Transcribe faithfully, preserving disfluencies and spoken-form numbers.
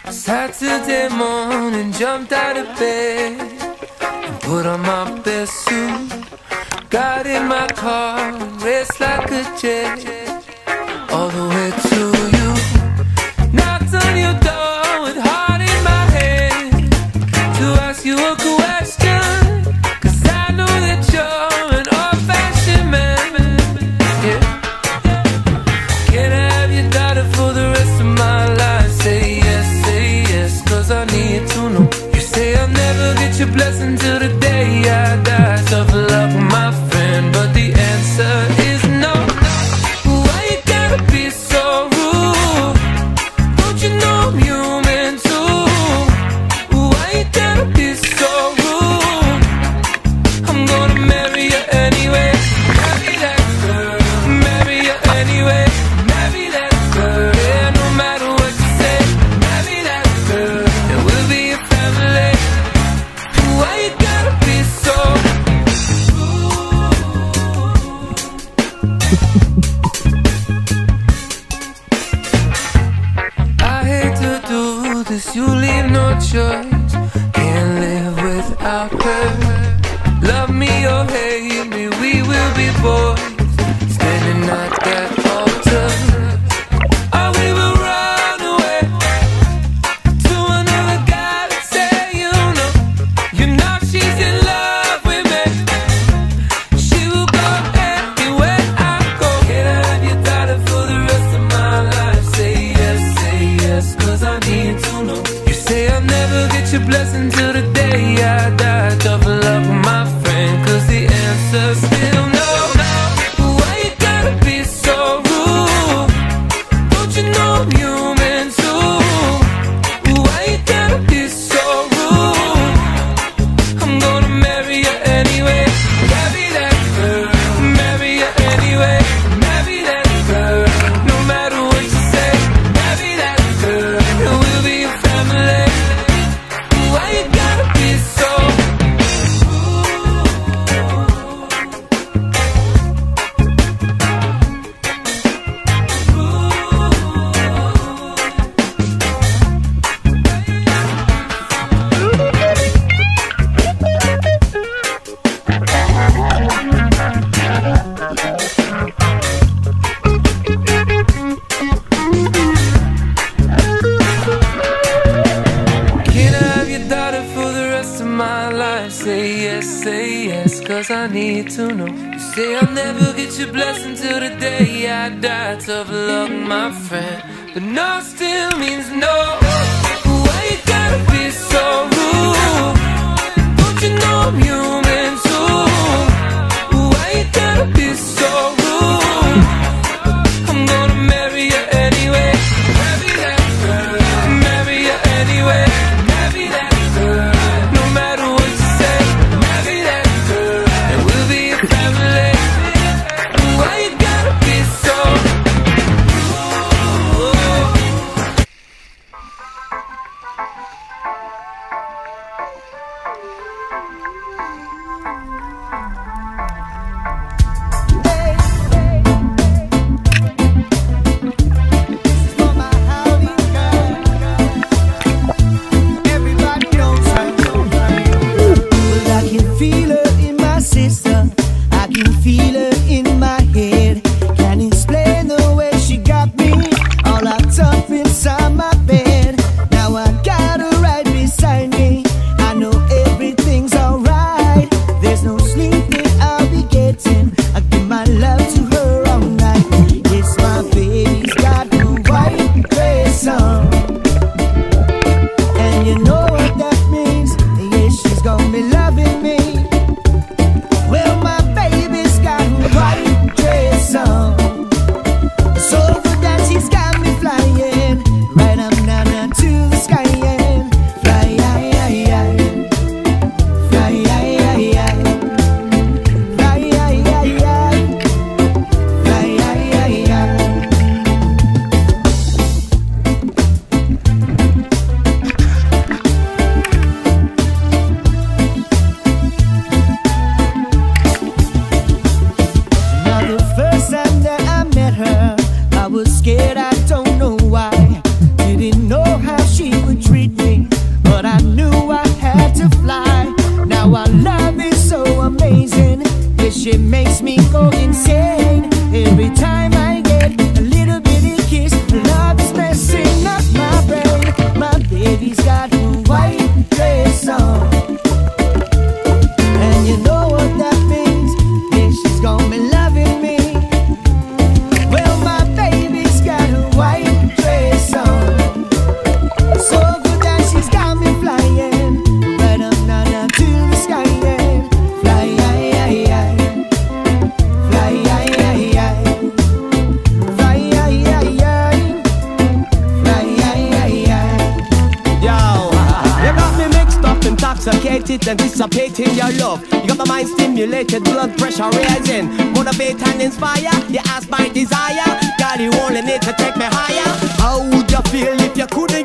Saturday morning, jumped out of bed and put on my best suit. Got in my car, raced like a jet all the way to you. Knocked on your door with heart in my head to ask you a question, 'cause I know that you're an old-fashioned man. Yeah. Can I have your daughter for the rest of my life? Say yes, say yes, 'cause I need to know. You say I'll never get your blessing till the day I die. Tough luck, my friend, but the answer is no. Why you gotta be so rude? Don't you know I'm human too? Why you gotta be so rude? I'm gonna marry you anyway. Marry that girl, marry you anyway. Marry that girl, yeah, no matter what you say. Marry that girl, and we'll be a family. Why you gotta be so I hate to do this, you leave no choice. Can't live without her. Love me or hate me, we will be boys standing at that altar. Or we will run away to another guy that say you know, you know she's in love with me. She will go anywhere I go. Can I have your daughter for the rest of my life? Say yes, say yes, 'cause I need to know. You say I'll never get your blessing till the day I die. Tough luck, my friend, 'cause the answer's still no. Why you gotta be so rude? Don't you know I'm human too? Why you gotta be so rude? I'm gonna marry you anyway. Marry that girl, marry you anyway. Marry that girl, no matter what you say. Marry that girl, and we'll be a family. Why you gotta be so Can I have your daughter for the rest of my life? Say yes, say yes, 'cause I need to know. You say I'll never get your blessing till the day I die. Tough luck, my friend, but no still means no. Why you gotta be so rude? Don't you know I'm human too? Why you gotta be so rude? I'm gonna marry you anyway. Marry that girl, marry you anyway. Marry that girl, no matter what you say. Marry that girl, and we'll be a family. Why you gotta be so rude? Everybody knows her. Well, I can feel her in my system. I can feel her in my head. Can't explain the way she got me all locked up inside my bed. Now I got her right beside me. I know everything's alright. There's no sleeping I'll be getting. I give my love to her all night. Yes, my baby's got the white dress on. And you know what that means. Yes, she's gonna be loving me. Well, my baby's got a white dress on, so good that she's got me flying right anticipated, anticipating your love. You got my mind stimulated, blood pressure rising, motivate and inspire. You ask my desire, God, you only need to take me higher. How would you feel if you couldn't